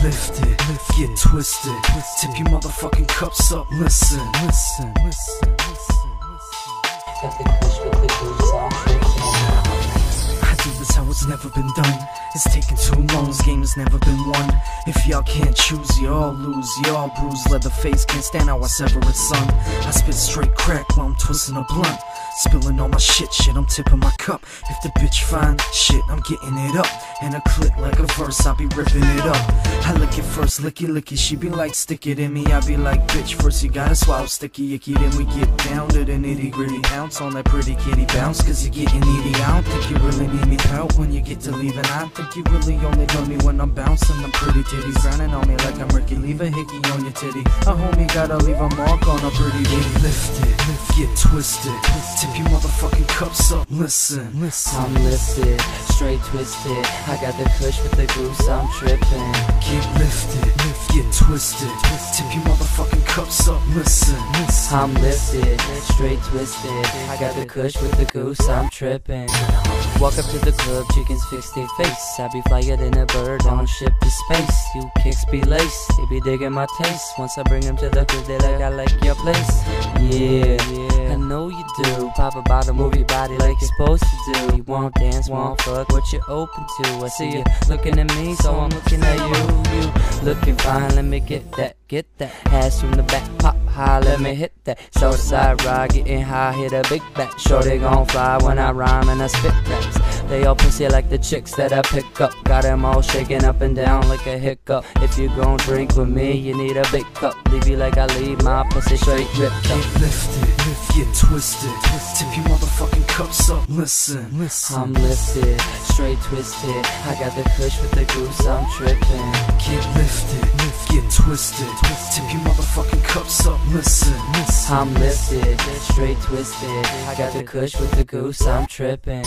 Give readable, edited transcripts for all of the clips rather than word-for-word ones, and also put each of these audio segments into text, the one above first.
lifted, get twisted, tip your motherfucking cups up, listen. Got the kush with the goose, I'm tripping. I do this how it's never been done. It's taking too long, this game has never been won. If y'all can't choose, y'all lose. Y'all bruise, Leatherface can't stand how I sever its son. I spit straight crack while I'm twisting a blunt. Spilling all my shit, I'm tipping my cup. If the bitch fine, shit, I'm getting it up. And a clip like a verse, I'll be ripping it up. I lick it first, licky licky, she be like, stick it in me. I be like, bitch, first you gotta swallow sticky icky. Then we get down to the nitty gritty. Ounce on that pretty kitty, bounce cause you're getting needy. I don't think you really need me pout when you get to leaving. I think you really only know me when I'm bouncing. Them pretty titties grinding on me like I'm Ricky. Leave a hickey on your titty. A homie gotta leave a mark on a pretty bitty. Lifted, get twisted, tip your motherfucking cups up, listen. I'm lifted, straight twisted. I got the kush with the goose, I'm tripping. Get lifted, get twisted, tip your motherfucking cups up, listen. I'm lifted, straight twisted. I got the kush with the goose, I'm tripping. Walk up to the club, chickens fix their face. I be flyer than a bird on ship to space. You kicks be lace, they be digging my taste. Once I bring them to the crib, they like, I like your place. Yeah, I know you do. Pop a bottle, move your body like you're supposed to do. You won't dance, won't fuck, what you open to. I see you looking at me, so I'm looking at you. You looking fine, let me get that. Ass from the back, pop high, let me hit that. Southside ride, getting high, hit a big back. Shorty gon' fly when I rhyme and I spit raps. They all pussy like the chicks that I pick up. Got them all shaking up and down like a hiccup. If you gon' drink with me, you need a big cup. Leave you like I leave my pussy straight ripped up. Get lifted, get twisted, tip your motherfucking cups up, listen. I'm lifted, straight twisted. I got the kush with the goose, I'm tripping. Get lifted, get twisted, tip your motherfucking cups up, listen. I'm lifted, straight twisted. I got the kush with the goose, I'm tripping.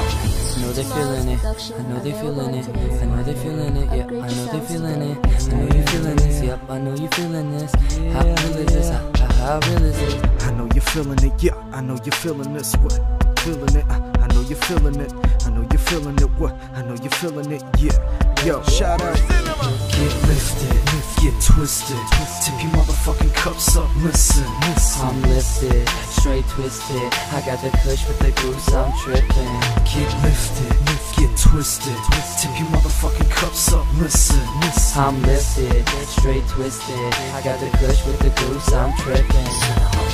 I know they feeling it, I know they feeling it, I know they feeling it, yeah, I know they feeling it, I know you feeling this, yep, I know you feeling this. How real is this, how real is it? I know you're feeling it, yeah, I know you're feeling this, what? Feeling it, I know you're feeling it, I know you're feeling it, what? I know you're feeling it, yeah, yo, shout out. Get lifted, get twisted, tip your motherfucking cups up, listen. I'm lifted, straight twisted. I got the kush with the goose, I'm tripping. Get lifted, get twisted, tip your motherfucking cups up, listen. I'm lifted, straight twisted. I got the kush with the goose, I'm tripping.